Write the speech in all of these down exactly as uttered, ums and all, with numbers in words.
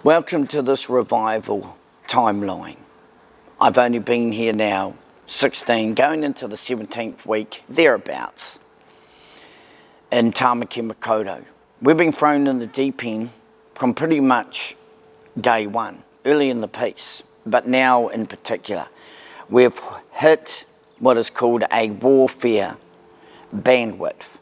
Welcome to this revival timeline. I've only been here now sixteen, going into the seventeenth week, thereabouts, in Tamaki Makaurau. We've been thrown in the deep end from pretty much day one, early in the piece, but now in particular. We've hit what is called a warfare bandwidth.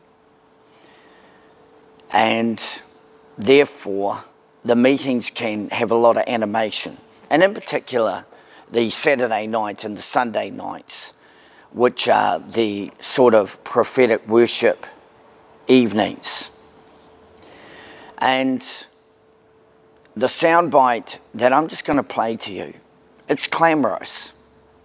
And therefore, the meetings can have a lot of animation. And in particular, the Saturday nights and the Sunday nights, which are the sort of prophetic worship evenings. And the soundbite that I'm just going to play to you, it's clamorous.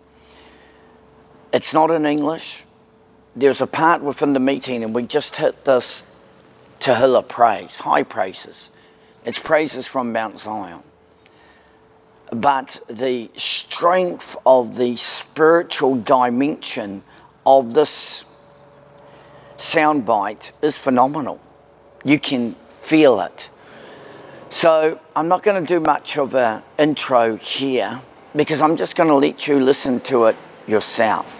It's not in English. There's a part within the meeting and we just hit this Tehillah praise, high praises. It's praises from Mount Zion. But the strength of the spiritual dimension of this soundbite is phenomenal. You can feel it. So I'm not going to do much of an intro here because I'm just going to let you listen to it yourself.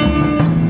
you.